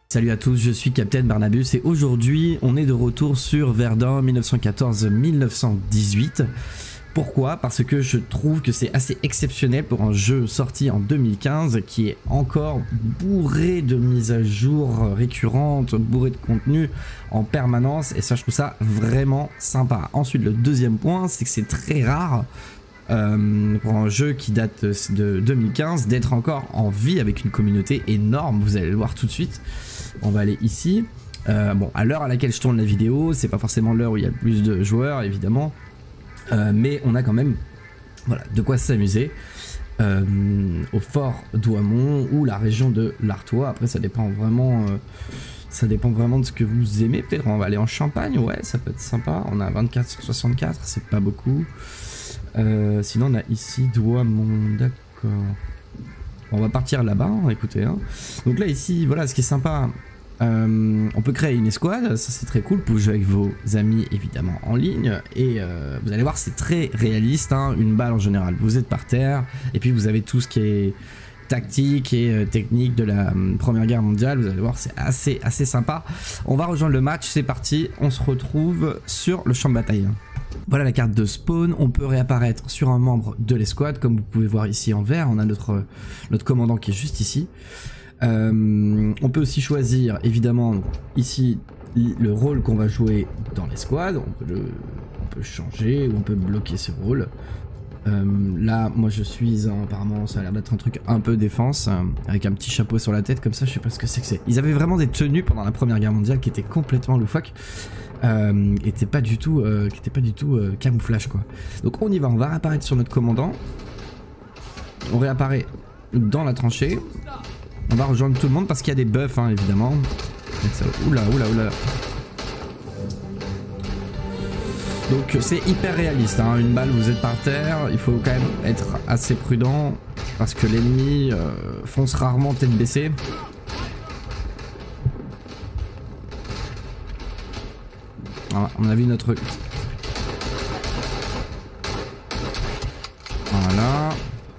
Salut à tous, je suis Captain Barnabus et aujourd'hui on est de retour sur Verdun 1914-1918. Pourquoi? Parce que je trouve que c'est assez exceptionnel pour un jeu sorti en 2015 qui est encore bourré de mises à jour récurrentes, bourré de contenu en permanence, et ça je trouve ça vraiment sympa. Ensuite, le deuxième point, c'est que c'est très rare pour un jeu qui date de 2015 d'être encore en vie avec une communauté énorme. Vous allez le voir tout de suite. On va aller ici. Bon, à l'heure à laquelle je tourne la vidéo, c'est pas forcément l'heure où il y a le plus de joueurs évidemment, mais on a quand même voilà, de quoi s'amuser au fort d'Ouamont ou la région de l'Artois. Après ça dépend vraiment de ce que vous aimez. Peut-être on va aller en Champagne, ouais, ça peut être sympa. On a 24 sur 64, c'est pas beaucoup. Sinon on a ici Douaumont, d'accord. On va partir là-bas, hein, écoutez. Hein. Donc là ici, voilà, ce qui est sympa, on peut créer une escouade, ça c'est très cool. Vous pouvez jouer avec vos amis évidemment en ligne et vous allez voir, c'est très réaliste. Hein, une balle en général, vous êtes par terre et puis vous avez tout ce qui est tactique et technique de la Première Guerre mondiale. Vous allez voir, c'est assez sympa. On va rejoindre le match, c'est parti. On se retrouve sur le champ de bataille. Voilà la carte de spawn, on peut réapparaître sur un membre de l'escouade, comme vous pouvez voir ici en vert, on a notre commandant qui est juste ici. On peut aussi choisir évidemment ici le rôle qu'on va jouer dans l'escouade, on peut changer ou on peut bloquer ce rôle. Là moi je suis apparemment ça a l'air d'être un truc un peu défense, avec un petit chapeau sur la tête comme ça, je sais pas ce que c'est que c'est. Ils avaient vraiment des tenues pendant la Première Guerre mondiale qui étaient complètement loufoques. Qui était pas du tout camouflage quoi. Donc on y va, on va réapparaître sur notre commandant. On réapparaît dans la tranchée. On va rejoindre tout le monde parce qu'il y a des buffs hein, évidemment. Oula. Donc c'est hyper réaliste hein. Une balle, vous êtes par terre. Il faut quand même être assez prudent parce que l'ennemi fonce rarement tête baissée. Voilà, on a vu notre... Voilà.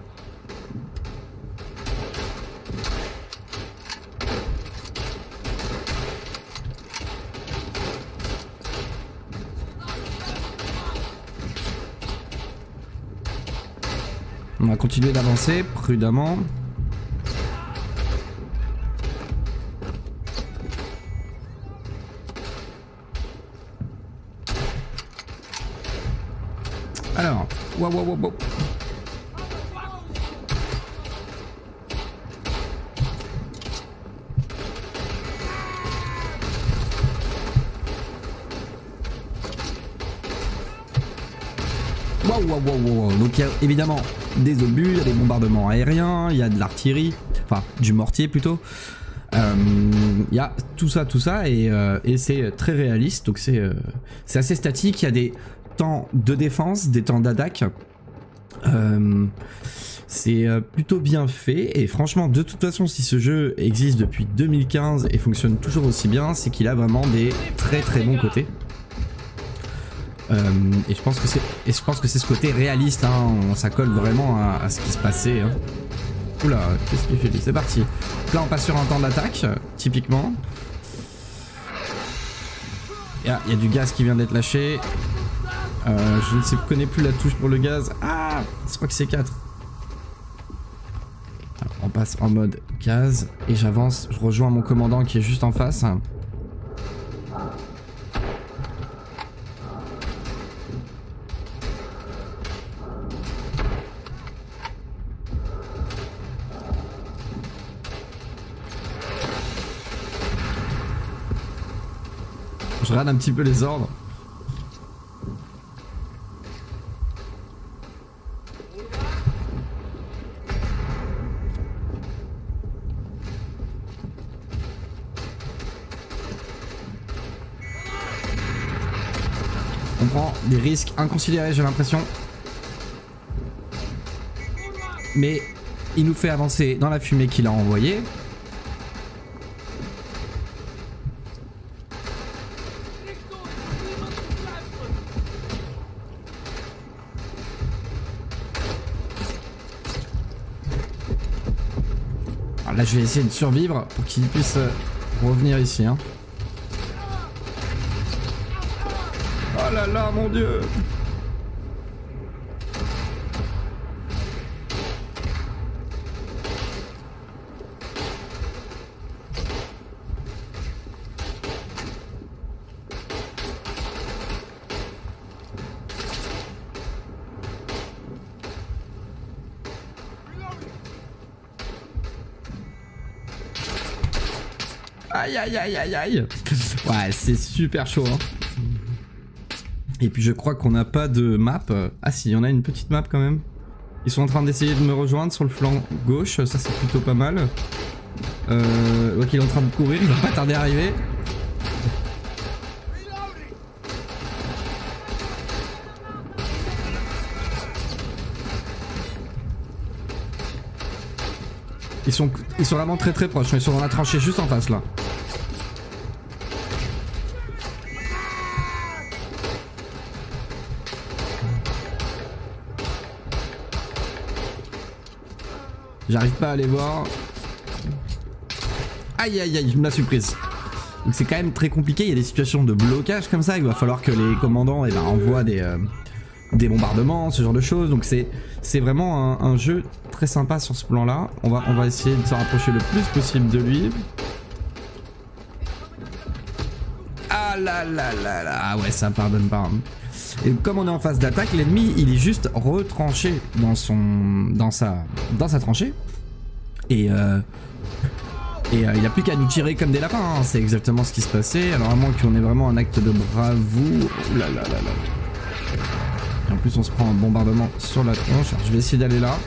On va continuer d'avancer prudemment. Alors, wow. Donc il y a évidemment des obus, il y a des bombardements aériens, il y a de l'artillerie, enfin du mortier plutôt. Il y a tout ça et c'est très réaliste, donc c'est assez statique. Il y a des temps de défense, des temps d'attaque. C'est plutôt bien fait et franchement de toute façon si ce jeu existe depuis 2015 et fonctionne toujours aussi bien, c'est qu'il a vraiment des très bons côtés. Et je pense que c'est ce côté réaliste hein, ça colle vraiment à ce qui se passait hein. Oula, qu'est-ce qu'il fait lui? C'est parti. Là on passe sur un temps d'attaque typiquement. Il y a du gaz qui vient d'être lâché. Je ne connais plus la touche pour le gaz. Ah, je crois que c'est 4. On passe en mode gaz et j'avance. Je rejoins mon commandant qui est juste en face. Je regarde un petit peu les ordres. On prend des risques inconsidérés, j'ai l'impression. Mais il nous fait avancer dans la fumée qu'il a envoyée. Alors là, je vais essayer de survivre pour qu'il puisse revenir ici. Hein. Oh là là, mon Dieu! Aïe aïe aïe aïe aïe. Ouais, c'est super chaud hein. Et puis je crois qu'on n'a pas de map. Ah si, on a une petite map quand même. Ils sont en train d'essayer de me rejoindre sur le flanc gauche, ça c'est plutôt pas mal. Ok, il est en train de courir, il va pas tarder à arriver. Ils sont vraiment très très proches, ils sont dans la tranchée juste en face là. J'arrive pas à les voir. Aïe aïe aïe, je me la suis prise. Donc c'est quand même très compliqué, il y a des situations de blocage comme ça, il va falloir que les commandants envoient des bombardements, ce genre de choses. Donc c'est vraiment un jeu très sympa sur ce plan là. On va essayer de se rapprocher le plus possible de lui. Ah là là là là. Ah ouais, ça pardonne pas. Hein. Et comme on est en phase d'attaque, l'ennemi il est juste retranché dans sa tranchée. Et il a plus qu'à nous tirer comme des lapins, hein. C'est exactement ce qui se passait. Alors à moins qu'on ait vraiment un acte de bravoure. Oh là là là là. Et en plus on se prend un bombardement sur la tronche. Alors, je vais essayer d'aller là.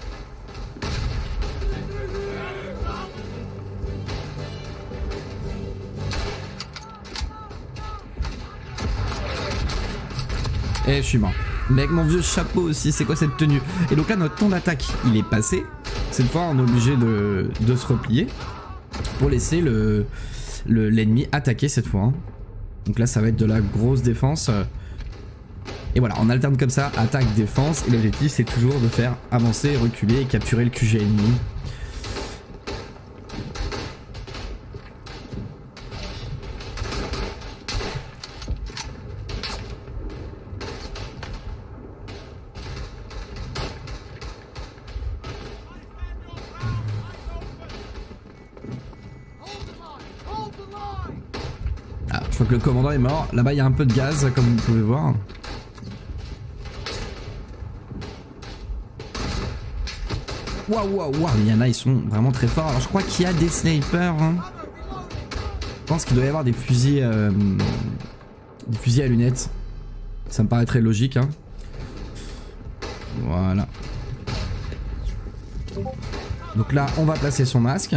Et je suis mort. Mais avec mon vieux chapeau aussi, c'est quoi cette tenue? Et donc là notre temps d'attaque il est passé. Cette fois on est obligé de se replier pour laisser l'ennemi attaquer cette fois. Hein. Donc là ça va être de la grosse défense. Et voilà, on alterne comme ça, attaque, défense. Et l'objectif c'est toujours de faire avancer, reculer et capturer le QG ennemi. Je crois que le commandant est mort. Là-bas, il y a un peu de gaz, comme vous pouvez voir. Waouh, waouh, waouh. Il y en a, ils sont vraiment très forts. Alors, je crois qu'il y a des snipers. Hein. Je pense qu'il doit y avoir des fusils à lunettes. Ça me paraît très logique. Hein. Voilà. Donc là, on va placer son masque.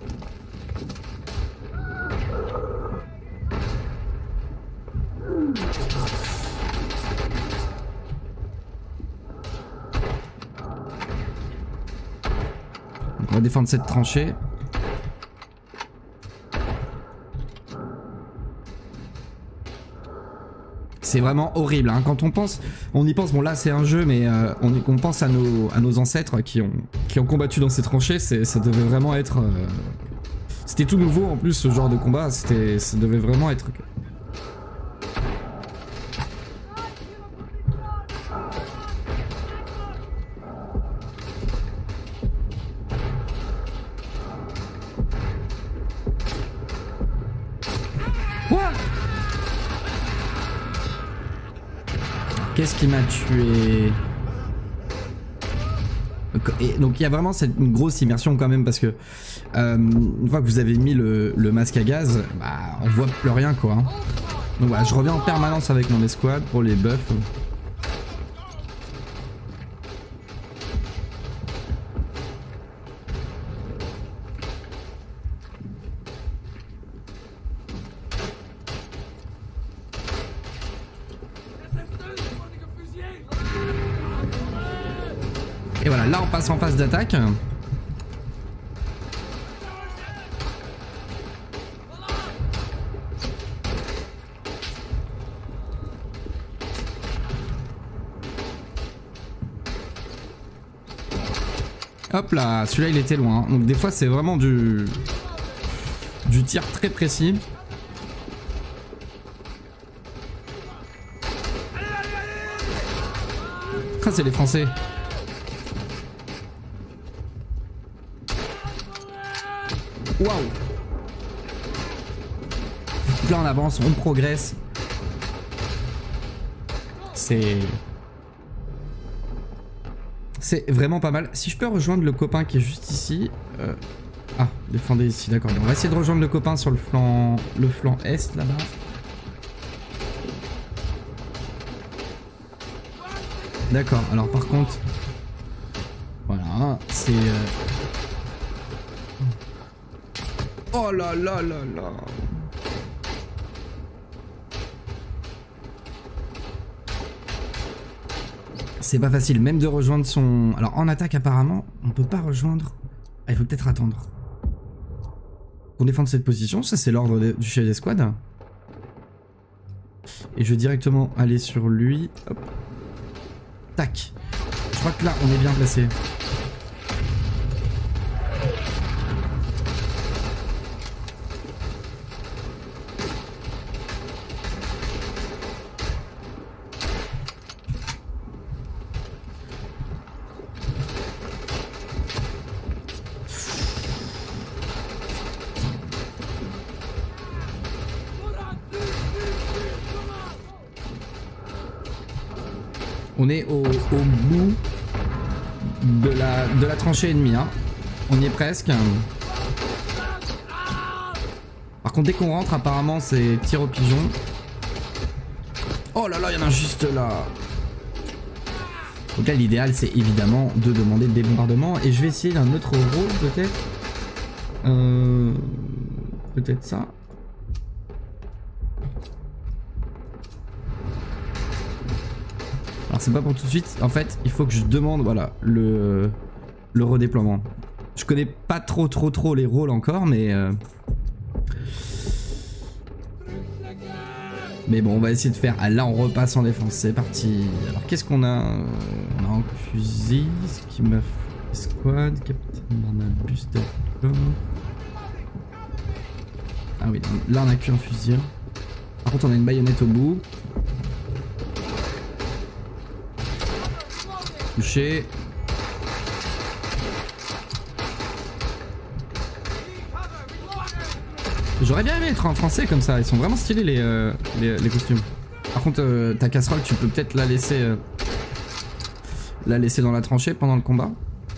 On va défendre cette tranchée. C'est vraiment horrible hein. Quand on y pense, bon là c'est un jeu mais on pense à nos ancêtres qui ont combattu dans ces tranchées, ça devait vraiment être... C'était tout nouveau en plus ce genre de combat, ça devait vraiment être... Qu'est-ce qui m'a tué? Et donc il y a vraiment une grosse immersion quand même parce que une fois que vous avez mis le masque à gaz, bah, on voit plus rien quoi. Hein. Donc voilà, je reviens en permanence avec mon escouade pour les buffs. Et voilà, là on passe en phase d'attaque. Hop là, celui-là il était loin. Donc des fois c'est vraiment du Du tir très précis. Ah, c'est les Français. Waouh. Là on avance, on progresse. C'est vraiment pas mal. Si je peux rejoindre le copain qui est juste ici. Ah, défendez ici, d'accord. On va essayer de rejoindre le copain sur le flanc est là-bas. D'accord, alors par contre... Voilà, c'est... Oh là là là là. C'est pas facile, même de rejoindre son... Alors en attaque apparemment, on peut pas rejoindre... Ah, il faut peut-être attendre. Pour défendre cette position, ça c'est l'ordre du chef d'escouade. Et je vais directement aller sur lui. Hop. Tac. Je crois que là, on est bien placé. On est au bout de la tranchée ennemie, hein. On y est presque. Par contre, dès qu'on rentre, apparemment, c'est tir au pigeon. Oh là là, il y en a juste là. Donc là, l'idéal, c'est évidemment de demander des bombardements. Et je vais essayer d'un autre rôle, peut-être. Peut-être ça. Alors c'est pas pour tout de suite, en fait il faut que je demande voilà le redéploiement. Je connais pas trop les rôles encore mais bon on va essayer de faire. Ah, là on repasse en défense, c'est parti. Alors qu'est-ce qu'on a? On a un fusil, ce qui m'a fait squad, capitaine Barnabus d'accord. Ah oui, là on a qu'un fusil. Par contre on a une baïonnette au bout. Touché. J'aurais bien aimé être en français comme ça, ils sont vraiment stylés les costumes. Par contre ta casserole tu peux peut-être la laisser dans la tranchée pendant le combat.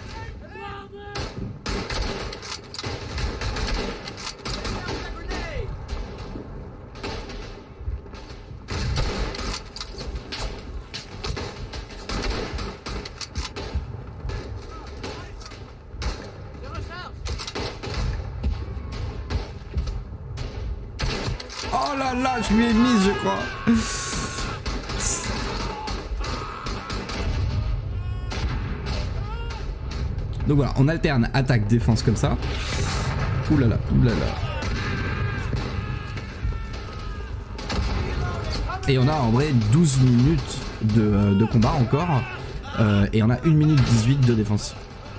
Oh là là, je lui ai mise, je crois. Donc voilà, on alterne attaque, défense comme ça. Ouh là là, ouh là là. Et on a en vrai 12 minutes de combat encore. Et on a 1 minute 18 de défense.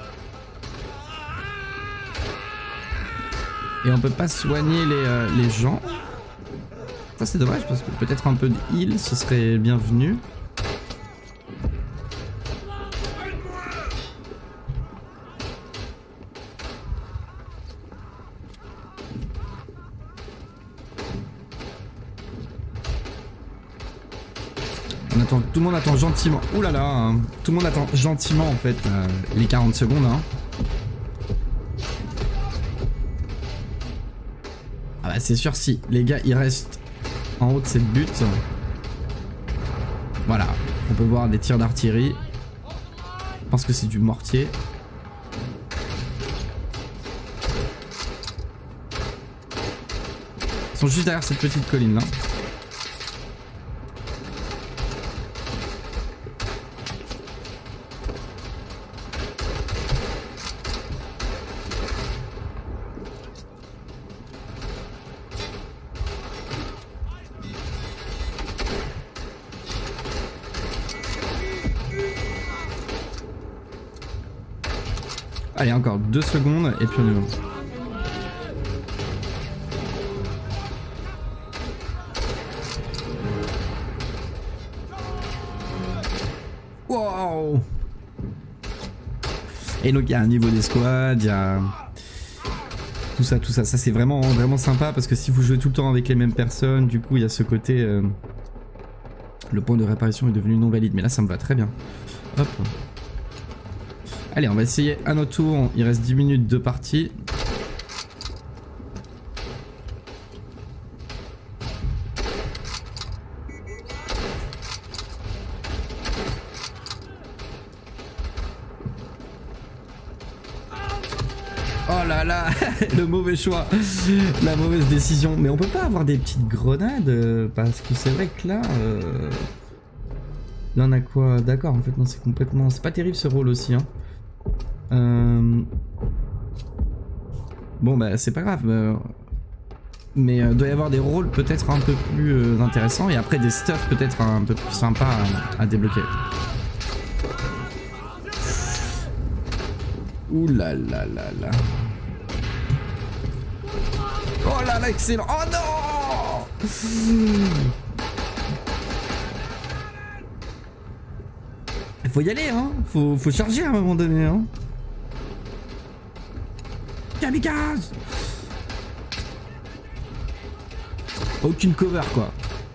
Et on peut pas soigner les gens. Ça c'est dommage parce que peut-être un peu de heal ce serait bienvenu. On attend, tout le monde attend gentiment. Ouh là là, hein. Tout le monde attend gentiment en fait les 40 secondes. Hein. Ah bah c'est sûr si les gars ils restent en haut de cette butte. Voilà, on peut voir des tirs d'artillerie. Je pense que c'est du mortier. Ils sont juste derrière cette petite colline là. Allez, encore 2 secondes et puis on y va. Et donc il y a un niveau d'escouade, il y a tout ça, tout ça. Ça c'est vraiment, vraiment sympa parce que si vous jouez tout le temps avec les mêmes personnes, du coup il y a ce côté... le point de réparation est devenu non valide, mais là ça me va très bien. Hop. Allez, on va essayer un autre tour, il reste 10 minutes de partie. Oh là là, le mauvais choix, la mauvaise décision. Mais on peut pas avoir des petites grenades parce que c'est vrai que là... Là on a quoi? D'accord, en fait non, c'est complètement... C'est pas terrible ce rôle aussi, hein. Bon bah c'est pas grave. Mais doit y avoir des rôles peut-être un peu plus intéressants et après des stuff peut-être un peu plus sympas à débloquer. Ouh là là là là. Oh là là, excellent. Oh non! Faut y aller, hein. Faut charger à un moment donné, hein. Kamikaze! Aucune cover, quoi.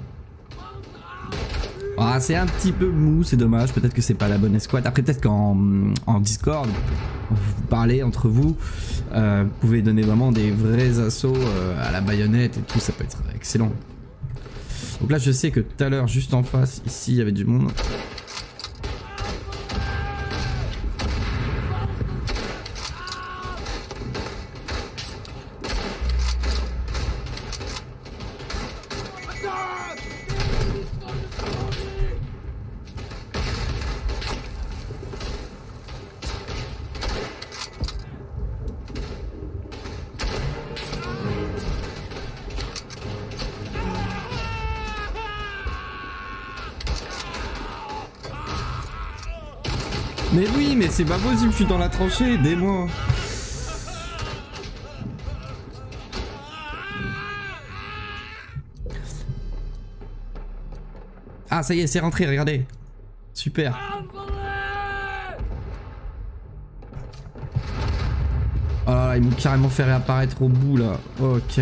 Ah, c'est un petit peu mou, c'est dommage. Peut-être que c'est pas la bonne escouade. Après, peut-être qu'en Discord, vous parlez entre vous, vous pouvez donner vraiment des vrais assauts à la baïonnette et tout. Ça peut être excellent. Donc là, je sais que tout à l'heure, juste en face, ici, il y avait du monde. Mais oui, mais c'est pas possible, je suis dans la tranchée, aidez-moi. Ah, ça y est, c'est rentré, regardez. Super. Oh là là, ils m'ont carrément fait réapparaître au bout là. Ok.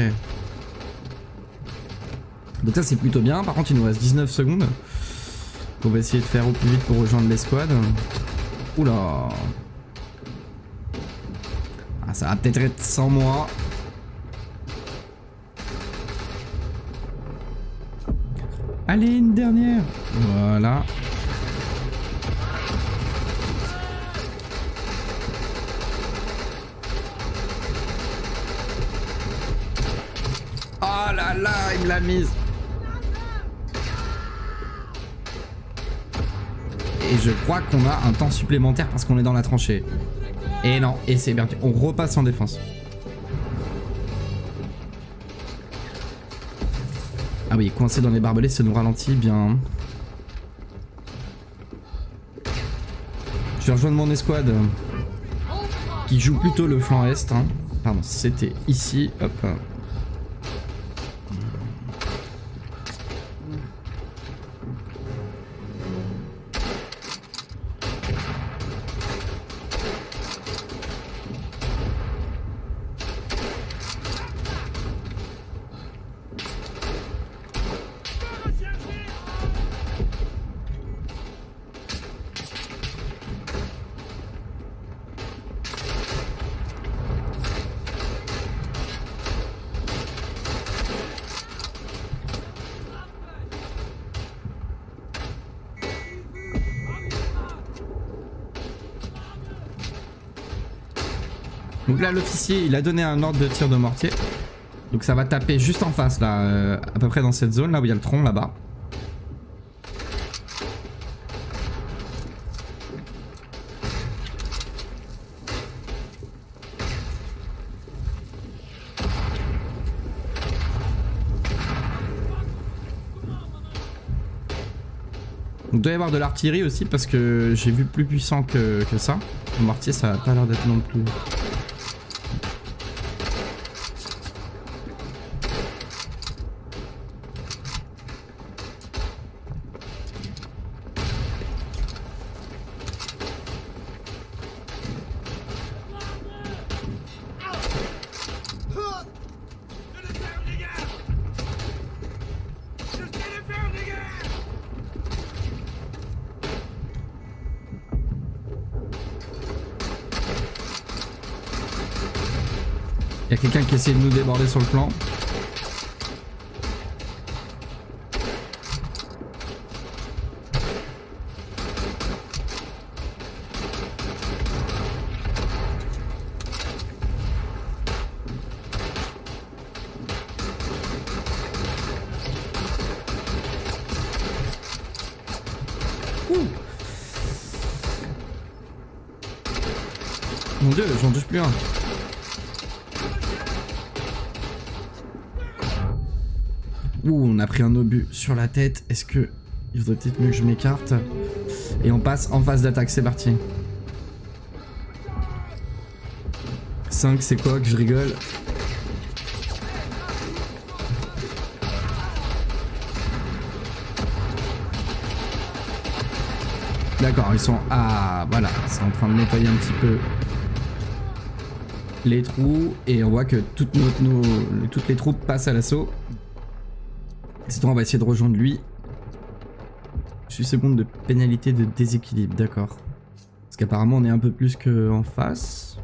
Donc ça c'est plutôt bien, par contre il nous reste 19 secondes. On va essayer de faire au plus vite pour rejoindre l'escouade. Oula. Ah, ça va peut-être être sans moi. Allez, une dernière. Voilà. Oh là là, il me l'a mise. Et je crois qu'on a un temps supplémentaire parce qu'on est dans la tranchée. Et non, et c'est bien. On repasse en défense. Ah oui, coincé dans les barbelés, ça nous ralentit bien. Je vais rejoindre mon escouade qui joue plutôt le flanc est. Hein. Pardon, c'était ici. Hop. Donc là l'officier il a donné un ordre de tir de mortier. Donc ça va taper juste en face là, à peu près dans cette zone là où il y a le tronc là-bas. Donc il doit y avoir de l'artillerie aussi parce que j'ai vu plus puissant que ça. Le mortier ça a pas l'air d'être non plus... y a quelqu'un qui essaie de nous déborder sur le flanc. Mon dieu, j'en touche plus un. Ouh, on a pris un obus sur la tête. Est-ce que il faudrait peut-être mieux que je m'écarte? Et on passe en phase d'attaque, c'est parti. 5, c'est quoi que je rigole? D'accord, ils sont... Ah, voilà, c'est en train de nettoyer un petit peu les trous. Et on voit que toutes les troupes passent à l'assaut. Sinon, on va essayer de rejoindre lui. 8 secondes de pénalité de déséquilibre, d'accord. Parce qu'apparemment, on est un peu plus qu'en face.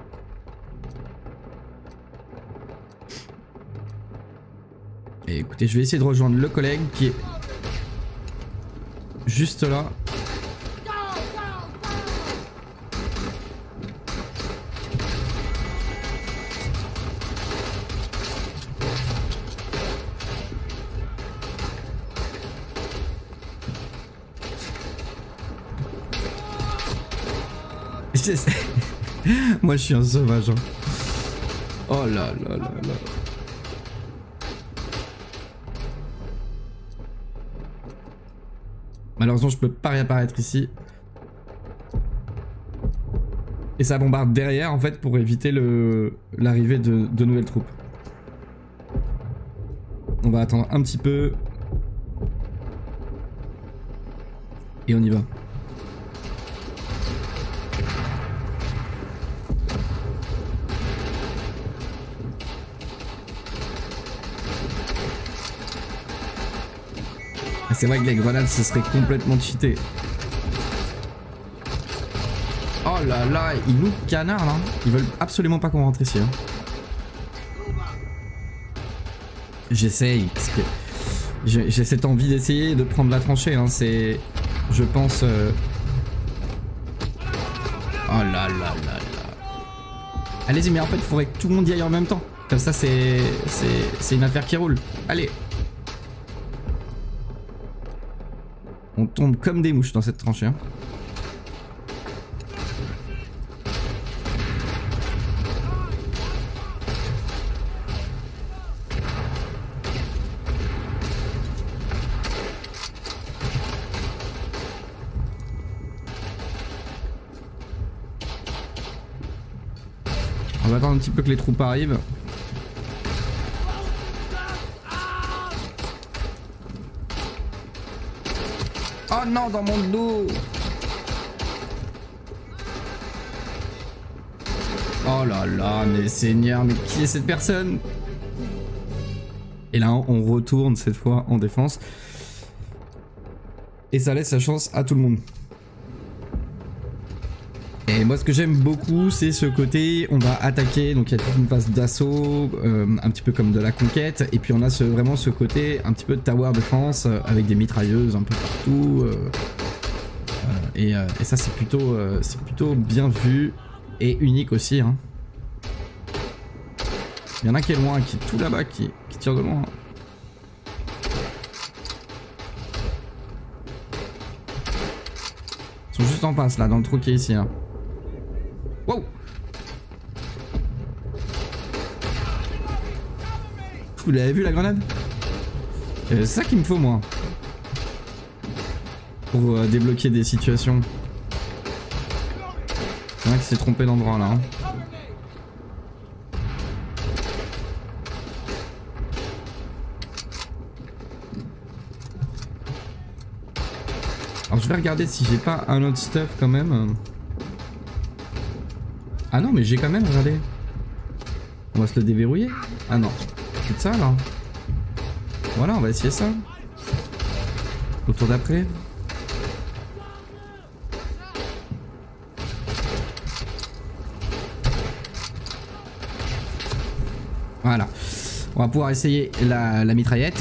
Et écoutez, je vais essayer de rejoindre le collègue qui est juste là. Moi je suis un sauvage. Hein. Oh là là là là. Malheureusement je peux pas réapparaître ici. Et ça bombarde derrière en fait pour éviter l'arrivée de nouvelles troupes. On va attendre un petit peu. Et on y va. C'est vrai que les grenades ce serait complètement cheaté. Oh là là, ils nous canardent là. Ils veulent absolument pas qu'on rentre ici. Hein. J'essaye parce que j'ai cette envie d'essayer de prendre la tranchée. Hein. C'est, je pense. Oh là là là là. Allez-y, mais en fait, il faudrait que tout le monde y aille en même temps. Comme ça, c'est une affaire qui roule. Allez. On tombe comme des mouches dans cette tranchée. Hein. On va attendre un petit peu que les troupes arrivent. Oh non, dans mon dos. Oh là là, mais Seigneur, mais qui est cette personne? Et là, on retourne cette fois en défense. Et ça laisse la chance à tout le monde. Et moi, ce que j'aime beaucoup, c'est ce côté, on va attaquer, donc il y a toute une phase d'assaut, un petit peu comme de la conquête, et puis on a vraiment ce côté, un petit peu de tower defense, avec des mitrailleuses un peu partout, et ça c'est plutôt bien vu, et unique aussi. Hein. Il y en a qui est loin, qui est tout là-bas, qui tire de loin. Ils sont juste en face, là, dans le trou qui est ici. Hein. Wow! Vous l'avez vu la grenade? C'est ça qu'il me faut moi. Pour débloquer des situations. Il y en a qui s'est trompé d'endroit là. Hein. Alors je vais regarder si j'ai pas un autre stuff quand même. Ah non, mais j'ai quand même, regardez. On va se le déverrouiller. Ah non, c'est ça là. Voilà, on va essayer ça. Au tour d'après. Voilà. On va pouvoir essayer la mitraillette.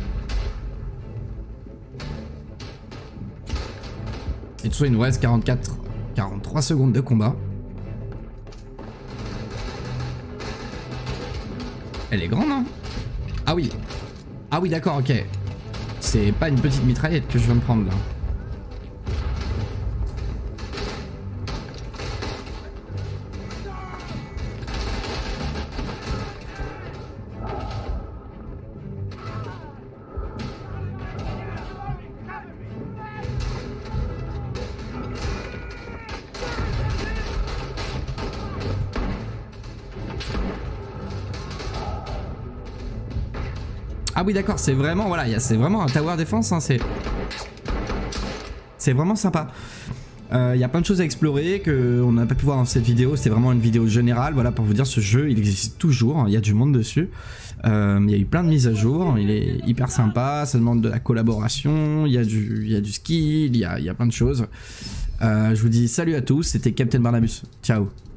Et tout ça, il nous reste 43 secondes de combat. Elle est grande, hein? Ah oui. Ah oui, d'accord, ok. C'est pas une petite mitraillette que je viens de prendre, là. Ah oui d'accord, c'est vraiment, voilà, c'est vraiment un tower defense, hein, c'est vraiment sympa. Il y a plein de choses à explorer qu'on n'a pas pu voir dans cette vidéo, c'était vraiment une vidéo générale, voilà, pour vous dire ce jeu, il existe toujours, il y a du monde dessus. Il y a eu plein de mises à jour, il est hyper sympa, ça demande de la collaboration, il y a du skill, il y a plein de choses. Je vous dis salut à tous, c'était Captain Barnabus, ciao.